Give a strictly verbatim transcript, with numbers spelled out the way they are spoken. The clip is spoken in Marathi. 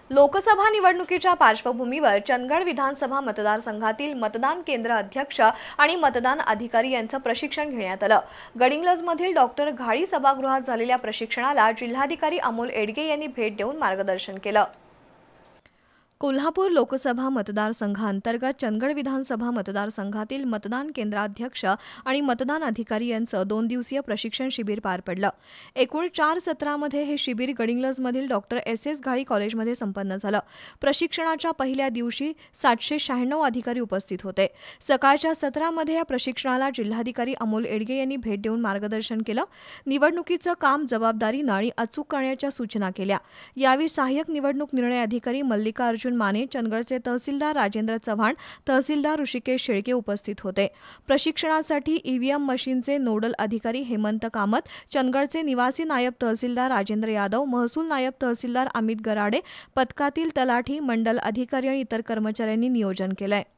लोकसभा निवडणुकीच्या पार्श्वभूमीवर चंदगड विधानसभा मतदारसंघातील मतदान केंद्र अध्यक्ष आणि मतदान अधिकारी यांचं प्रशिक्षण घेण्यात आलं। गडिंग्लजमधील डॉक्टर घाळी सभागृहात झालेल्या प्रशिक्षणाला जिल्हाधिकारी अमोल एडगे यांनी भेट देऊन मार्गदर्शन केलं। कोल्हापूर लोकसभा मतदारसंघांतर्गत चंदगड विधानसभा मतदारसंघातील मतदान केंद्राध्यक्ष आणि मतदान अधिकारी यांचं दोन दिवसीय प्रशिक्षण शिबिर पार पडलं। एकूण चार सत्रामध्ये हे शिबिर गडिंग्लजमधील डॉक्टर एस एस घाळी कॉलेजमध्ये संपन्न झालं। प्रशिक्षणाच्या पहिल्या दिवशी सातशे शहाण्णव अधिकारी उपस्थित होते। सकाळच्या सत्रामध्ये या प्रशिक्षणाला जिल्हाधिकारी अमोल एडगे यांनी भेट देऊन मार्गदर्शन केलं। निवडणुकीचं काम जबाबदारीनं आणि अचूक करण्याच्या सूचना केल्या। यावेळी सहाय्यक निवडणूक निर्णय अधिकारी मल्लिका अर्जुन माने, चंदगडचे तहसीलदार राजेंद्र चव्हाण, तहसीलदार ऋषिकेश शेळके उपस्थित होते। प्रशिक्षणासाठी ईव्हीएम मशीनचे नोडल अधिकारी हेमंत कामत, चंदगडचे निवासी नायब तहसीलदार राजेंद्र यादव, महसूल नायब तहसीलदार अमित गराडे, पथकातील तलाठी, मंडल अधिकारी आणि इतर कर्मचाऱ्यांनी नियोजन केलंय।